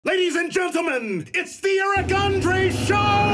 Ladies and gentlemen, it's the Eric Andre Show!